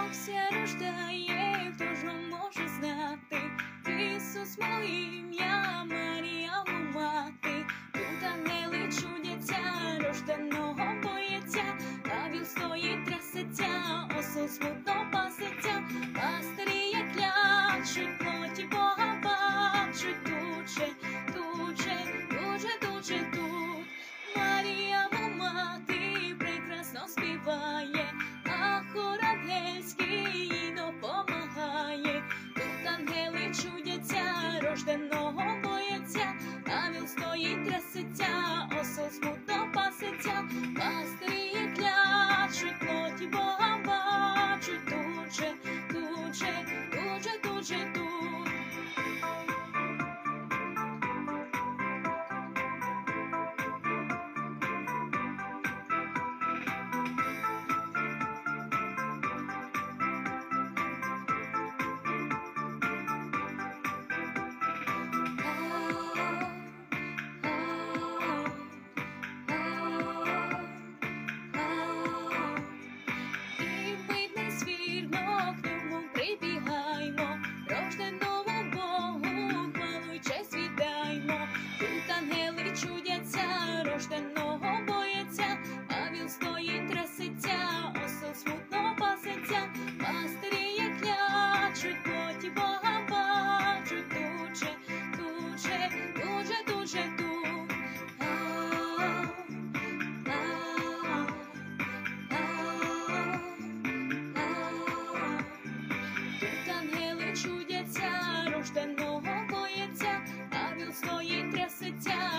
Богся рождає, хто ж може знати? Ісус моє ім'я, Маріаму мати. Тут ангели чудяться, рожденого бояться, Павел стоїть, трясеться, осел смутно пасеться, пастирі як клячуть, плоті Бога бачуть, тут же, тут же, тут же, тут же, тут. Маріаму мати прекрасно співає, а хор ангельський їй допомагає. Тут ангели чудяться, рожденого бояться, Павел стоїть, трясеться, осел смутно пасеться, пастирі клячуть, плоті Бога бачуть, тут же, тут же, тут же, тут же, тут. Прибігаймо, рожденому Богу хвалу й честь віддаймо. Тут ангели чудяться, рожденого бояться, Павел стоїть, трясеться, осел смутно пасеться, пастирі як клячуть, плоті Бога бачуть, тут же, тут же, тут же, тут же, тут. Чудяться, рожденого бояться, Павел стоїть, трясеться,